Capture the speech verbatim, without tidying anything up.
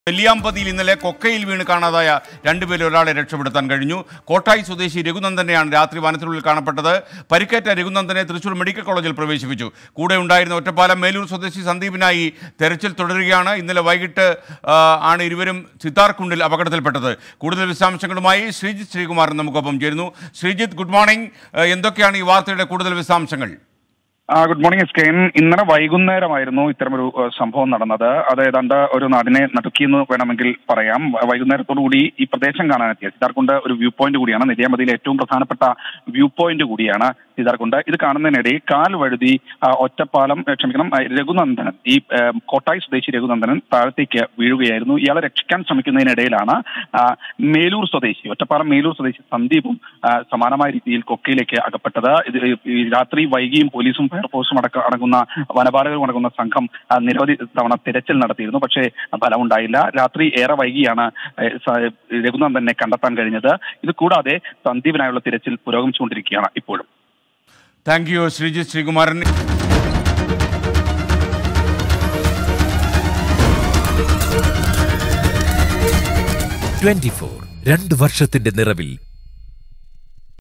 നെല്ലിയാമ്പതിയിൽ ഇന്നലെ കൊക്കയിൽ വീണ് കാണാതായ രണ്ടുപേരിൽ ഒരാളെ രക്ഷപ്പെടുത്താൻ കഴിഞ്ഞു. കോട്ടായി സ്വദേശി രഘുനന്ദനെയാണ് രാത്രി വനത്തിനുള്ളിൽ കാണപ്പെട്ടത്. പരിക്കേറ്റ രഘുനന്ദനെ തൃശൂർ മെഡിക്കൽ കോളേജിൽ പ്രവേശിപ്പിച്ചു. കൂടെ ഉണ്ടായിരുന്ന ഒറ്റപ്പാലം മേലൂർ സ്വദേശി സന്ദീപിനായി തെരച്ചിൽ തുടരുകയാണ്. ഇന്നലെ വൈകിട്ട് ആണ് ഇരുവരും സിത്താർകുണ്ടിൽ അപകടത്തിൽപ്പെട്ടത്. കൂടുതൽ വിശദാംശങ്ങളുമായി ശ്രീജിത്ത് ശ്രീകുമാരൻ നമുക്കൊപ്പം ചേരുന്നു. Sreejith, good morning. എന്തൊക്കെയാണ് ഈ വാർത്തയുടെ കൂടുതൽ വിശദാംശങ്ങൾ? Good morning S K. ഇന്നലെ വൈകുന്നേരമായിരുന്നു ഇത്തരമൊരു സംഭവം നടന്നത്. അത് ഏതാണ്ട് ഒരു നാടിനെ നടുക്കിയെന്ന് വേണമെങ്കിൽ പറയാം. വൈകുന്നേരത്തോടുകൂടി ഈ പ്രദേശം കാണാനെത്തിയ സിദ്ധാർകുണ്ട് ഒരു വ്യൂ പോയിന്റ് കൂടിയാണ്. നെല്ലിയാമ്പതിയിലെ ഏറ്റവും പ്രധാനപ്പെട്ട വ്യൂ പോയിന്റ് കൂടിയാണ് സിദ്ധാർകുണ്ട്. ഇത് കാണുന്നതിനിടയിൽ കാൽ വഴുതി ഒറ്റപ്പാലം ക്ഷമിക്കണം രഘുനന്ദനൻ, ഈ കോട്ടായി സ്വദേശി രഘുനന്ദനൻ താഴത്തേക്ക് വീഴുകയായിരുന്നു. ഇയാളെ രക്ഷിക്കാൻ ശ്രമിക്കുന്നതിനിടയിലാണ് മേലൂർ സ്വദേശി ഒറ്റപ്പാലം മേലൂർ സ്വദേശി സന്ദീപും സമാനമായ രീതിയിൽ കൊക്കയിലേക്ക് അകപ്പെട്ടത്. ഇത് രാത്രി വൈകിയും പോലീസും ഫയർഫോഴ്സും അടക്കം അടങ്ങുന്ന വനപാലകരും അടങ്ങുന്ന സംഘം നിരവധി തവണ തിരച്ചിൽ നടത്തിയിരുന്നു. പക്ഷേ ഫലമുണ്ടായില്ല. രാത്രി ഏറെ വൈകിയാണ് രഘുനന്ദനെ കണ്ടെത്താൻ കഴിഞ്ഞത്. ഇത് കൂടാതെ സന്ദീപിനായുള്ള തിരച്ചിൽ പുരോഗമിച്ചുകൊണ്ടിരിക്കുകയാണ് ഇപ്പോഴും. Thank you Sreejith Sreekumaran. Twenty four രണ്ട് വർഷത്തിന്റെ നിറവിൽ